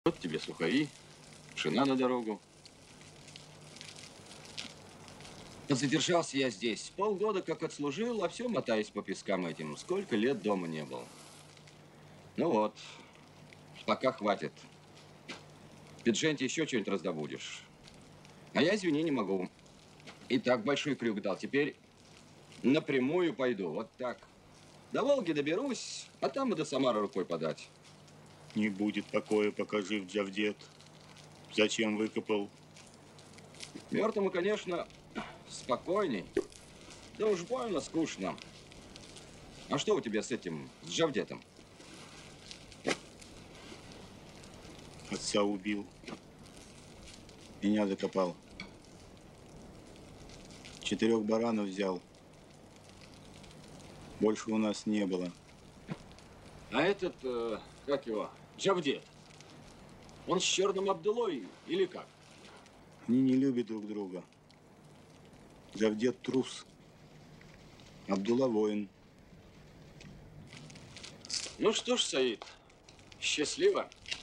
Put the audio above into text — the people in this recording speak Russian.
Вот тебе сухари, пшена на дорогу. Задержался я здесь. Полгода как отслужил, а все мотаюсь по пескам этим. Сколько лет дома не был. Ну вот, пока хватит. Пидженте еще что-нибудь раздобудешь. А я, извини, не могу. И так большой крюк дал. Теперь напрямую пойду. Вот так. До Волги доберусь, а там и до Самары рукой подать. Не будет покоя, пока жив Джавдет. Зачем выкопал? Мертвому, конечно, спокойней. Да уж больно скучно. А что у тебя с этим, с Джавдетом? Отца убил. Меня закопал. 4 баранов взял. Больше у нас не было. А этот, как его, Джавдет, он с Черным Абдулой или как? Они не любят друг друга. Джавдет трус. Абдулла воин. Ну что ж, Саид, счастливо.